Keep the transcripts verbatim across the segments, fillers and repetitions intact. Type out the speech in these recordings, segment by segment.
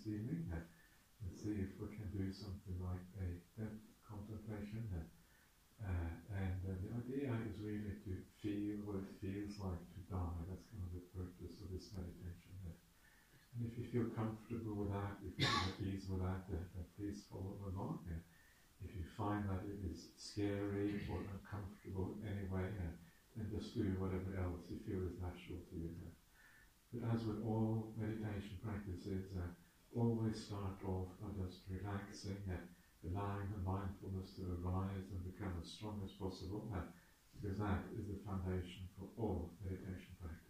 evening. Uh, let's see if we can do something like a death contemplation. Uh, uh, and uh, the idea is really to feel what it feels like to die. That's kind of the purpose of this meditation. Uh, and if you feel comfortable with that, if you feel at ease with that, uh, then please follow along. Uh, if you find that it is scary or uncomfortable in any way, uh, then just do whatever else you feel is natural to you. Uh, But as with all meditation practices, uh, always start off by just relaxing and allowing the mindfulness to arise and become as strong as possible, uh, because that is the foundation for all meditation practice.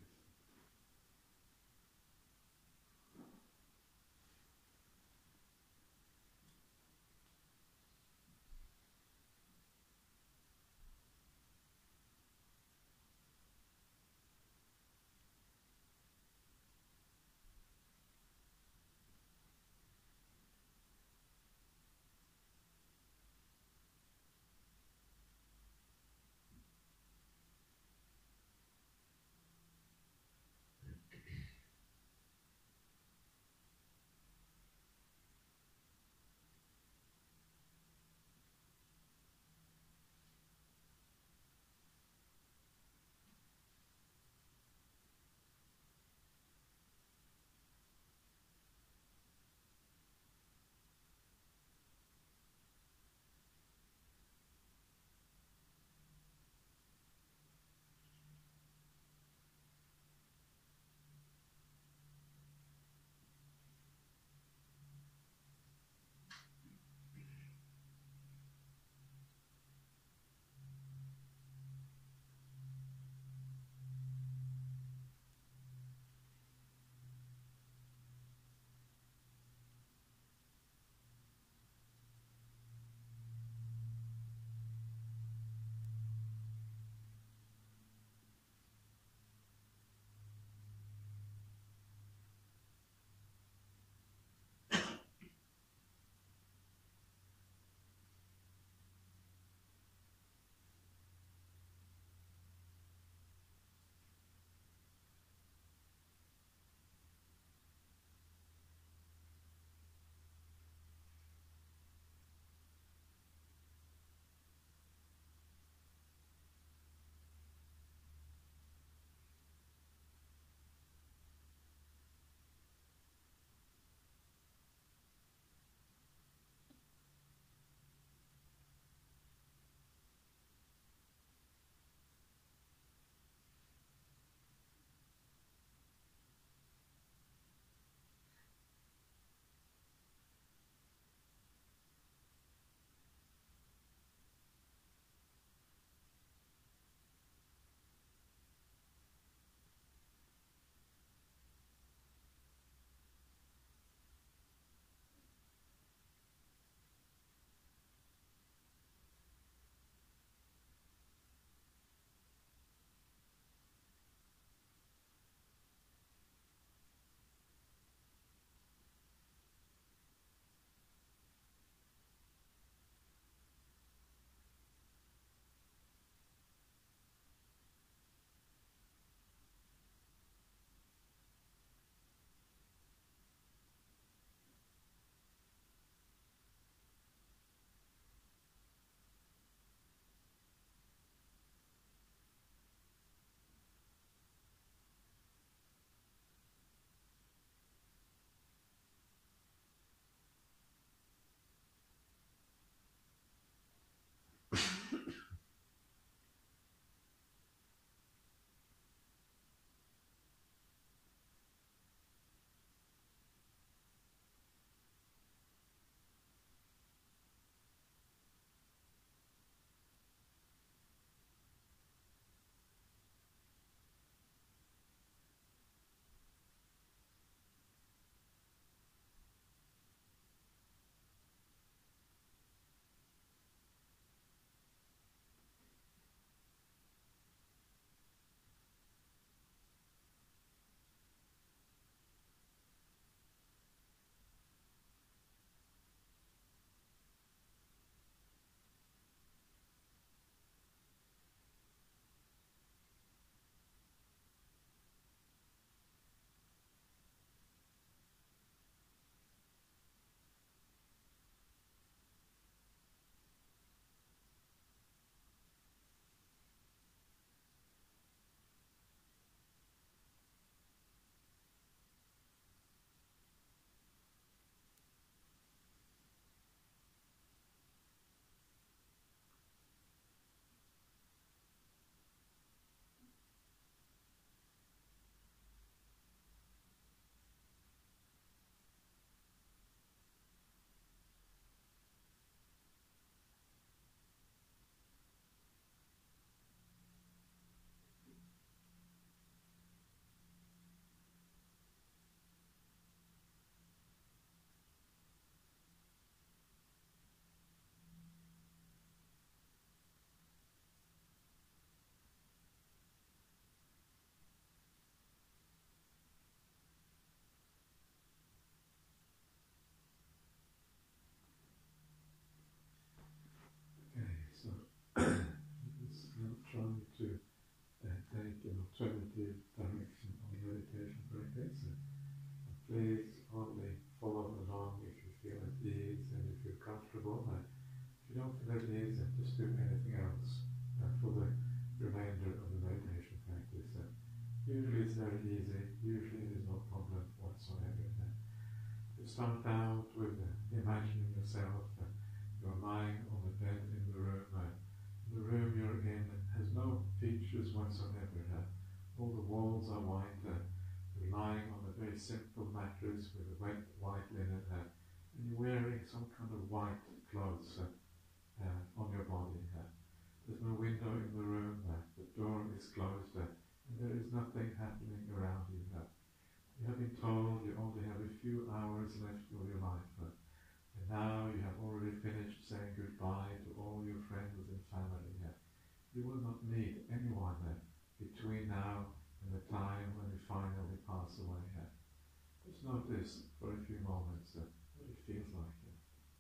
please only follow along if you feel at ease and you feel comfortable. And if you don't feel at ease, then just do anything else uh, for the remainder of the meditation practice. Uh, usually it's very easy, usually there's no problem whatsoever. Uh, you start out with uh, imagining yourself, uh, you're lying on the bed in the room. Uh, the room you're in has no features whatsoever. Uh, all the walls are white. Uh, you're lying on a very simple mattress with a wet white linen, uh, and you're wearing some kind of white clothes uh, uh, on your body. Uh, there's no window in the room. Uh, the door is closed, uh, and there is nothing happening around you. Uh, you have been told you only have a few hours left of your life. Uh, And now you have already finished saying goodbye to all your friends and family. Uh, you will not meet anyone uh, between now and the time when you finally pass away. Uh, just notice for a few moments uh, what it feels like. Uh.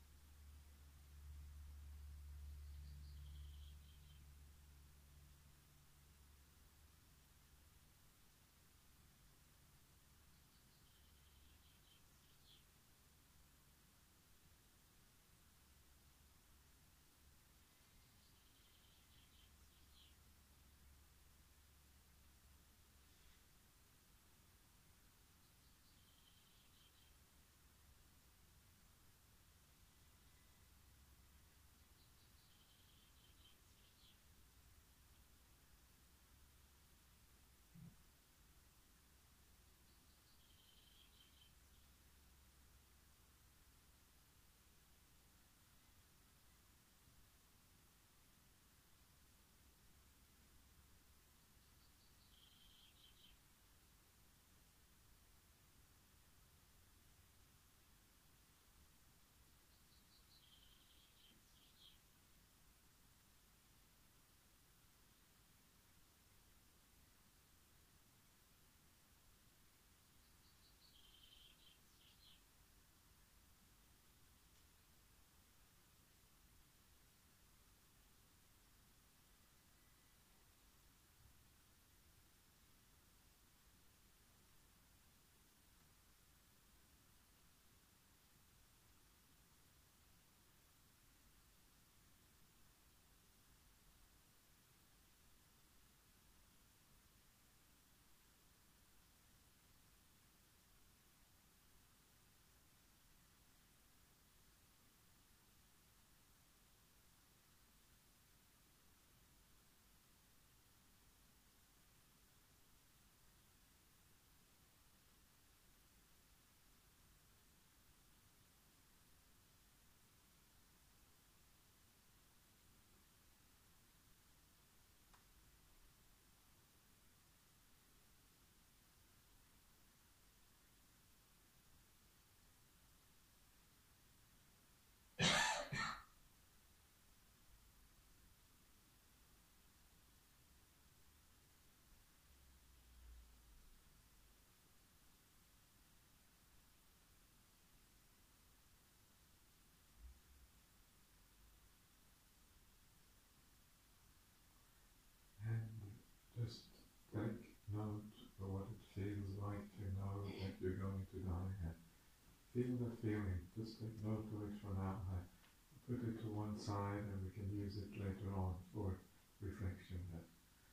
And just take note of what it feels like to know that you're going to die. Uh, feel that feeling, just take note of it for now. Uh, put it to one side and we can use it later on for reflection. Uh,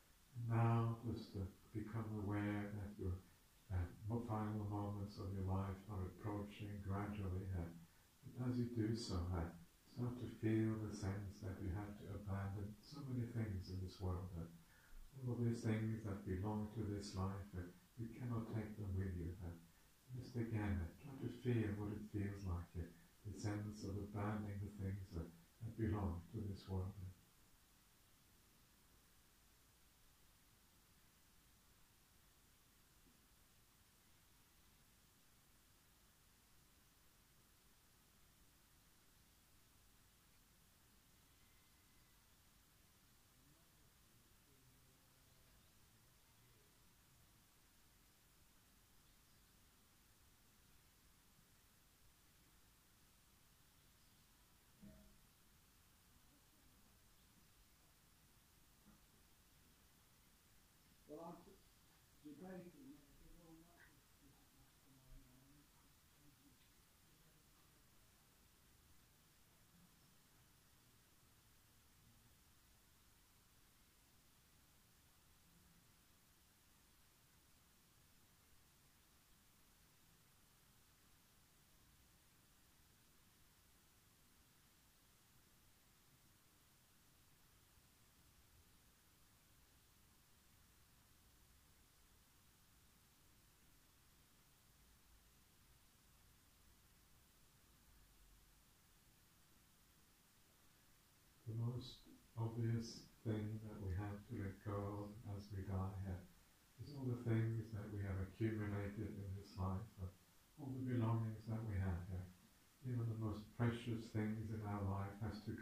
Now, just uh, become aware that your uh, final moments of your life are approaching gradually. Uh, and as you do so, uh, start to feel the sense that you have to abandon so many things in this world. Uh, all of these things that belong to this life, uh, you cannot take them with you. Uh, just again, uh, try to feel what it feels like, uh, the sense of abandoning the things uh, that belong to this world. Uh. Well, I'm debating whether to go on that with that tomorrow morning.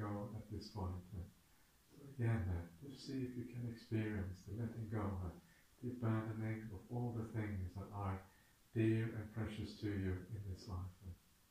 go at this point. Uh, so again, uh, just see if you can experience the letting go, uh, the abandoning of all the things that are dear and precious to you in this life. Uh,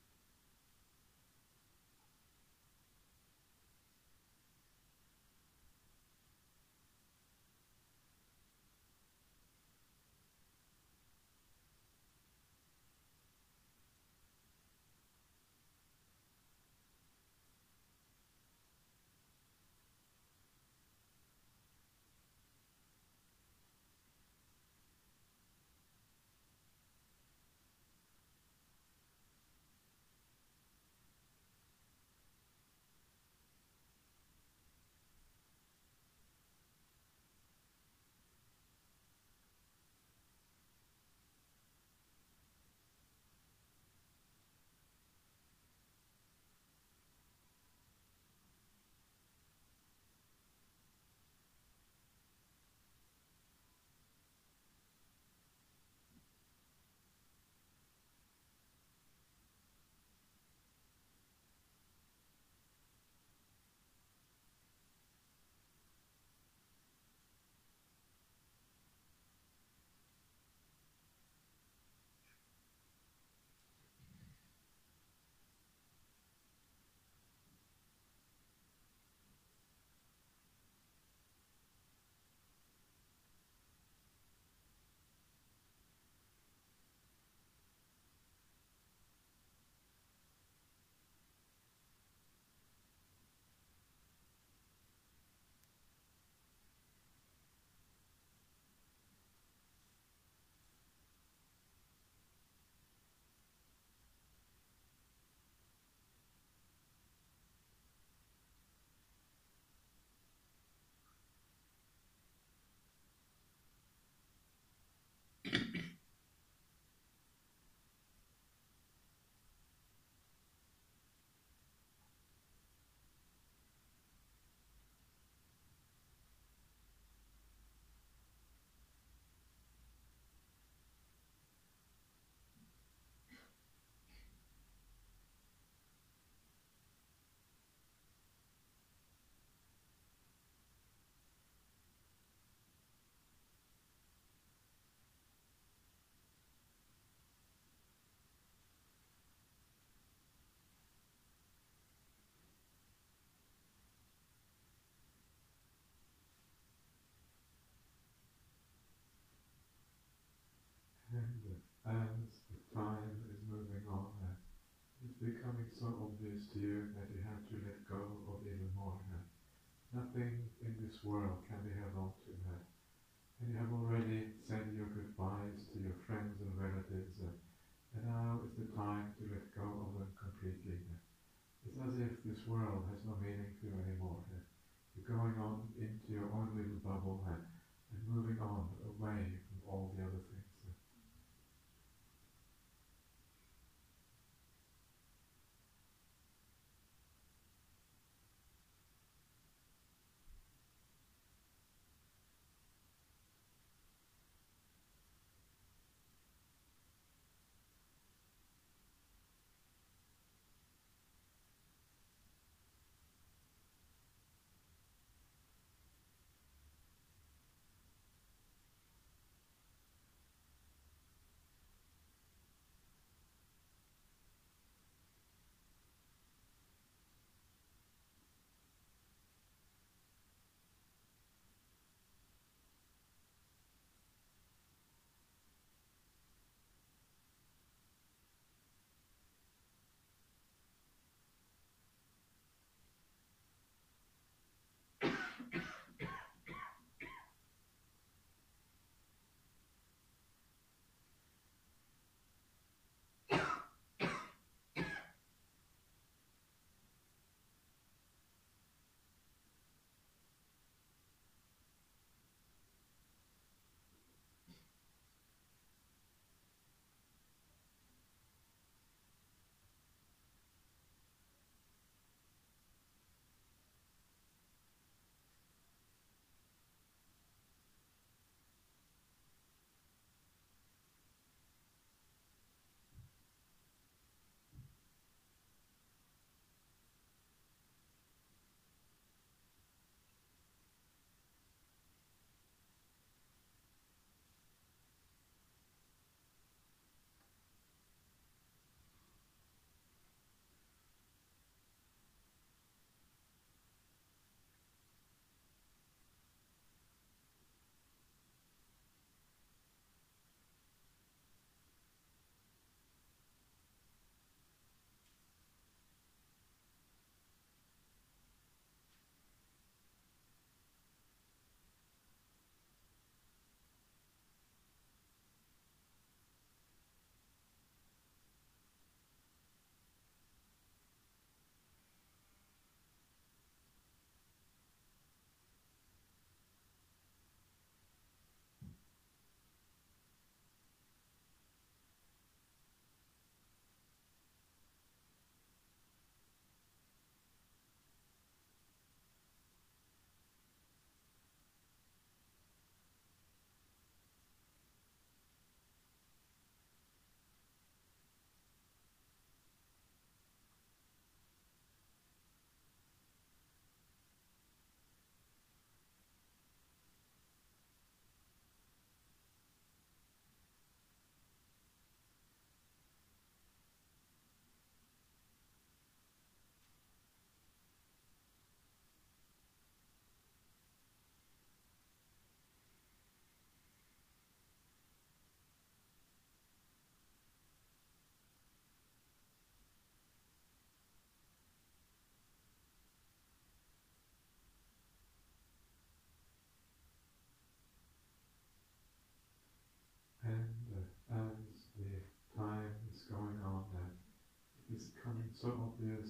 and uh, as the time is moving on, uh, it's becoming so obvious to you that you have to let go of even more. Uh, nothing in this world can be held on to. Uh, and you have already said your goodbyes to your friends and relatives, uh, and now is the time to let go of them completely. Uh, it's as if this world has no meaning to you anymore. Uh, you're going on into your own little bubble uh, and moving on away from all the other things. Uh,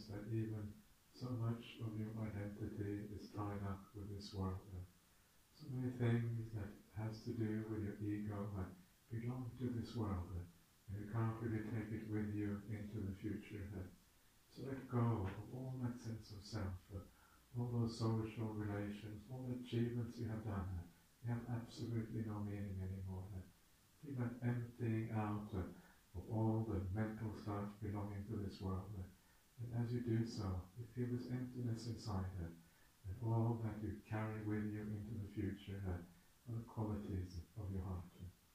realize that even so much of your identity is tied up with this world. Uh, so many things that has to do with your ego that belong to this world, uh, and you can't really take it with you into the future. Uh, so let go of all that sense of self, uh, all those social relations, all the achievements you have done. Uh, they have absolutely no meaning anymore. Uh, feel that emptying out uh, of all the mental stuff belonging to this world. Uh, and as you do so, you feel this emptiness inside her, and all that you carry with you into the future uh, are the qualities of your heart.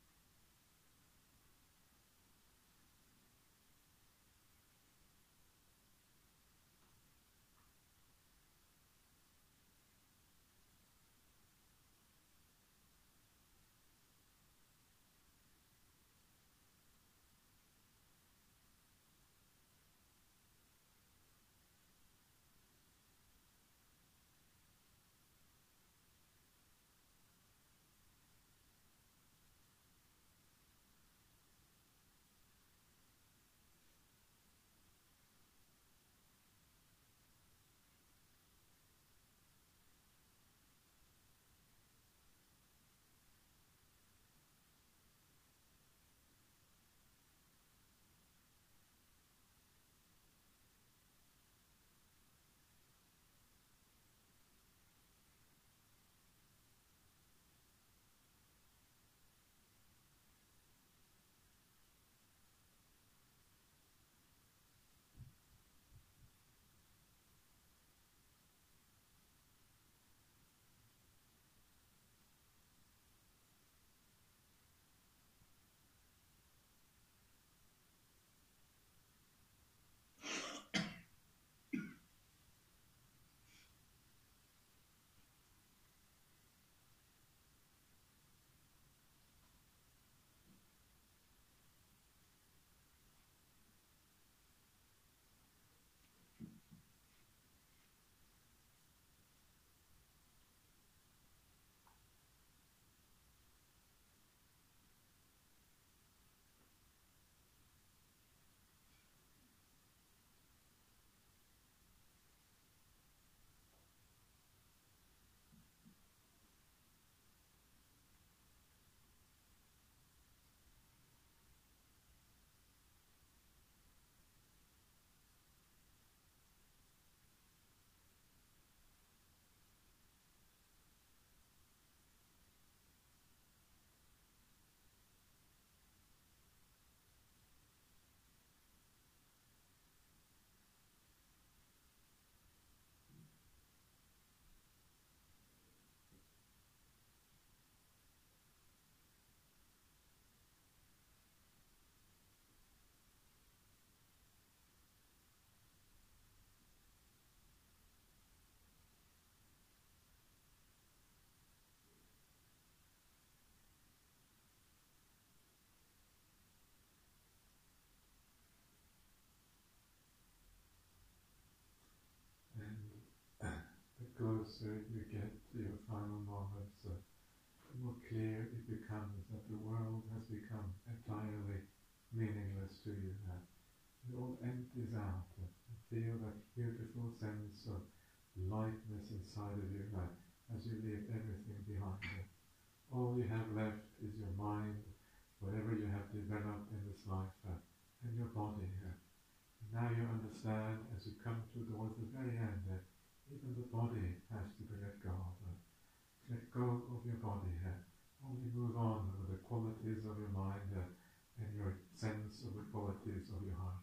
And the closer you get to your final moments, uh, the more clear it becomes that the world has become entirely meaningless to you now. It all empties out, uh, and feel that beautiful sense of lightness inside of you now as you leave everything behind you. All you have left is your mind, whatever you have developed in this life, uh, and your body. Uh, Now you understand, as you come towards the very end, that even the body has to be let go of. Let go of your body here. Only move on with the qualities of your mind uh, and your sense of the qualities of your heart.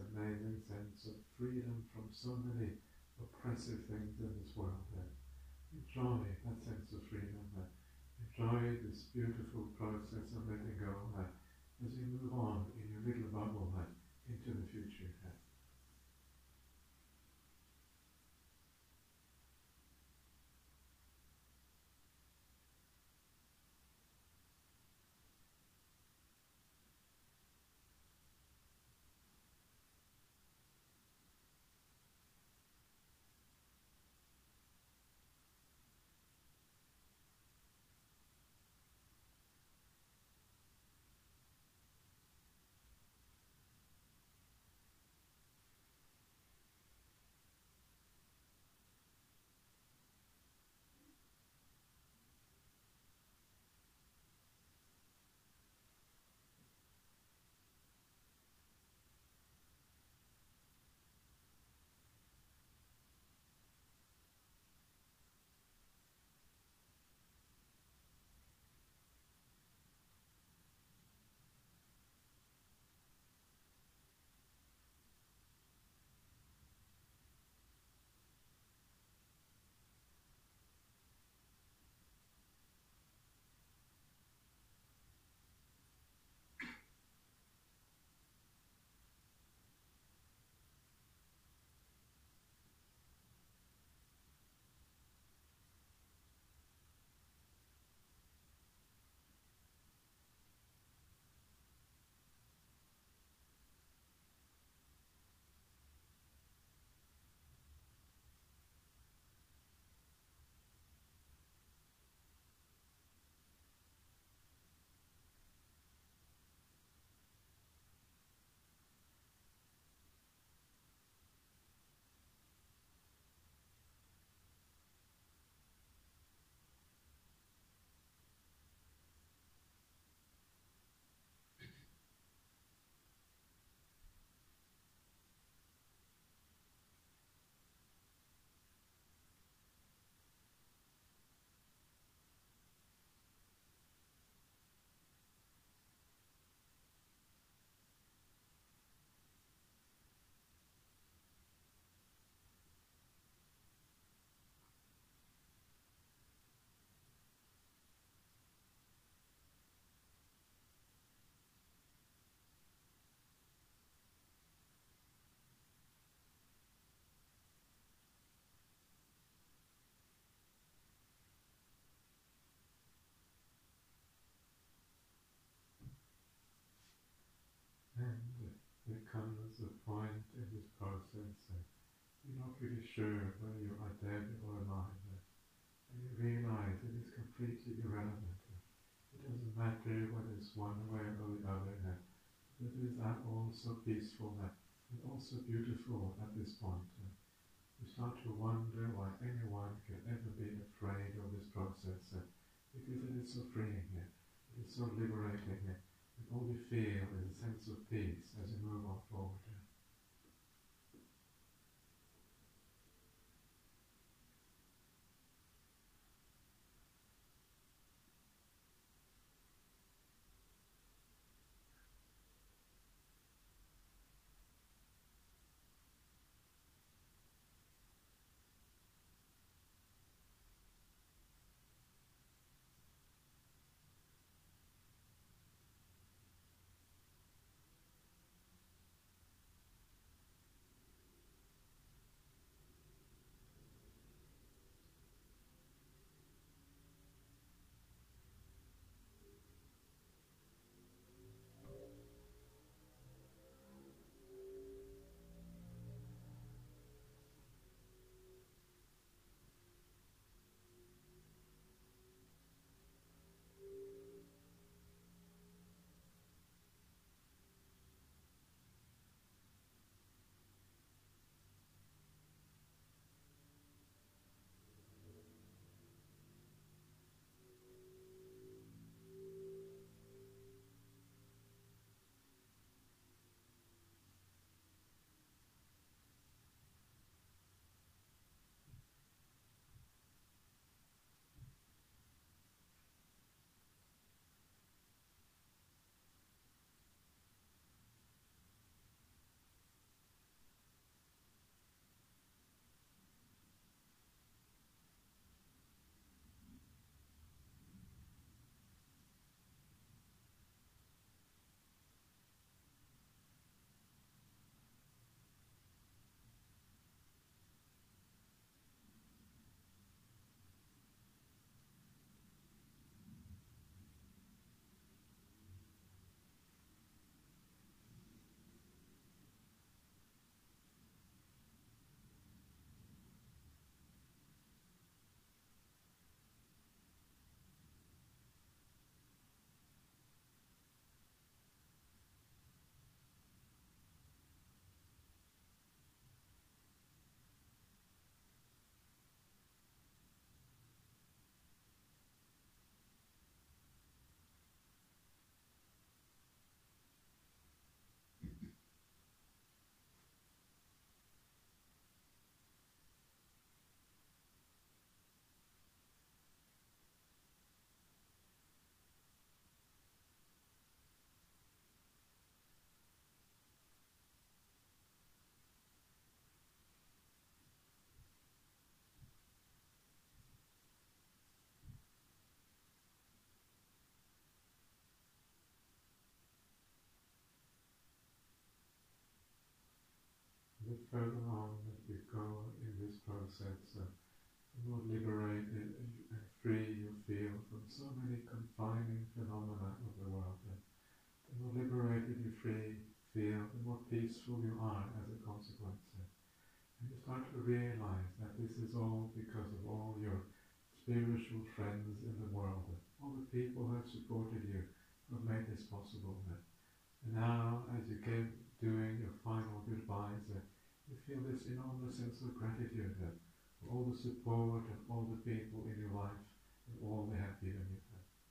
amazing sense of freedom from so many oppressive things in this world. Uh, enjoy that sense of freedom. Uh, enjoy this beautiful process of letting go uh, as you move on in your little bubble uh, into the future. Uh. And uh, there comes a point in this process uh, you're not really sure whether you are dead or alive. Uh, and you realize it is completely irrelevant. Uh, it doesn't matter whether it's one way or the other. Uh, but it is uh, also peaceful uh, and also beautiful at this point. Uh, you start to wonder why anyone can ever be afraid of this process uh, because it is so freeing. Uh, it is so liberating. Uh, and all you feel is a sense of peace as you move on forward. Uh. further on that you go in this process, uh, the more liberated and free you feel from so many confining phenomena of the world. Uh, the more liberated you free feel, the more peaceful you are as a consequence. Uh, and you start to realize that this is all because of all your spiritual friends in the world, uh, all the people who have supported you, who have made this possible. Uh, and now, as you came doing your final goodbyes, uh, you feel this enormous sense of gratitude uh, for all the support of all the people in your life and all they have given you.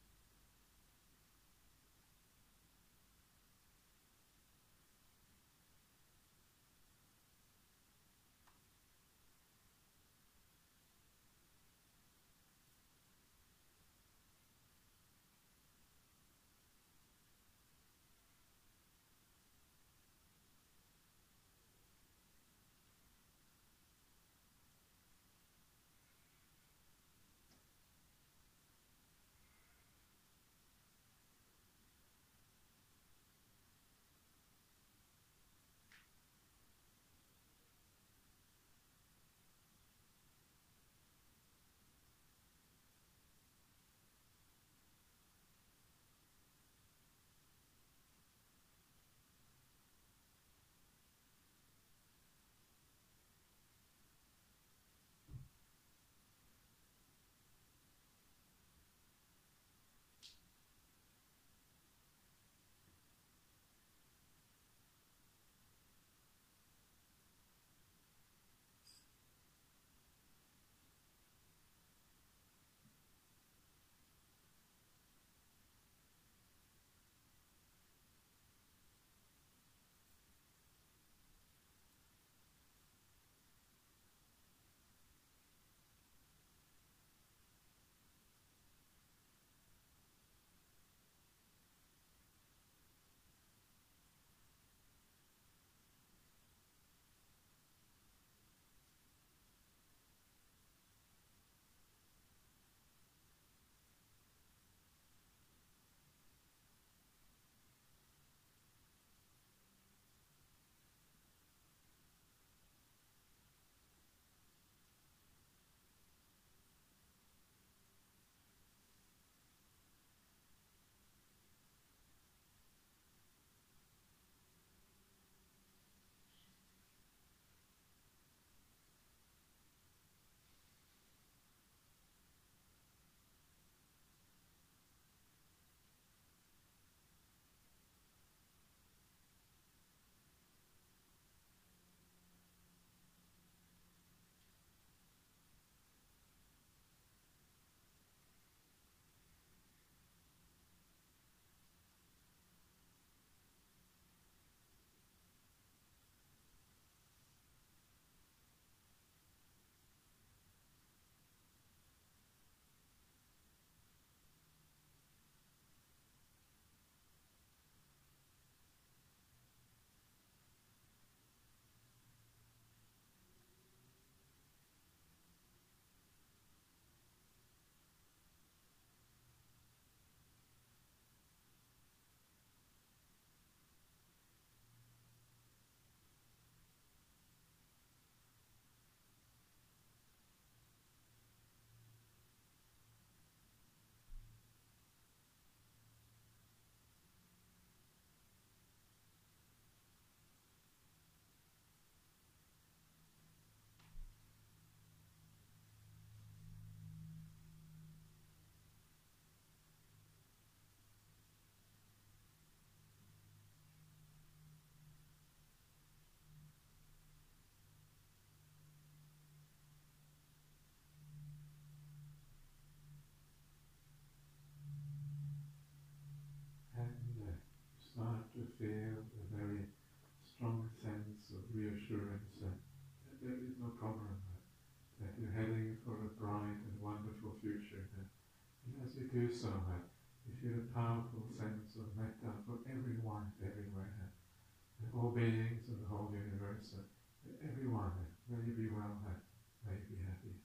And uh, start to feel a very strong sense of reassurance uh, that there is no problem, uh, that you're heading for a bright and wonderful future. Uh, and as you do so, uh, you feel a powerful sense of metta for everyone, everywhere, uh, and all beings in the whole universe. Uh, everyone, uh, may you be well, uh, may you be happy.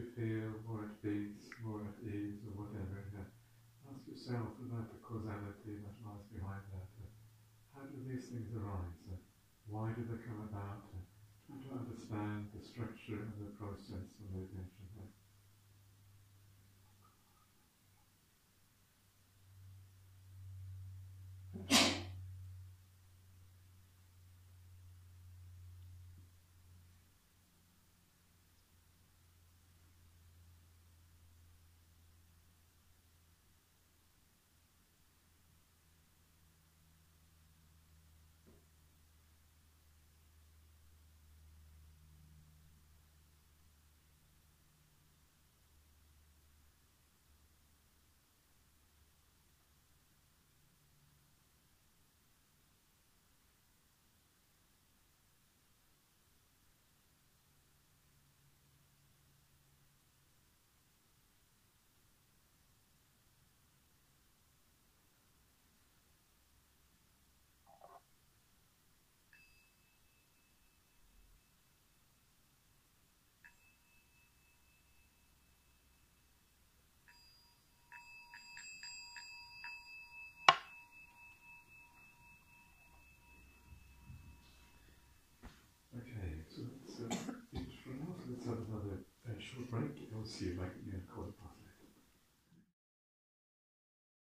feel more at peace, more at ease, or whatever, uh, ask yourself about the causality that lies behind that. Uh, how do these things arise? Uh, why do they come about? Uh, try to understand the structure and the process of meditation. Uh, Okay, so let's uh, finish for now. So let's have another uh, short break. I'll see you back again at quarter past.